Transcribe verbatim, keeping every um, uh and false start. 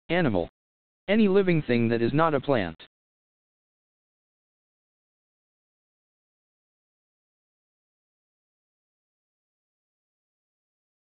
Animal. Any living thing that is not a plant.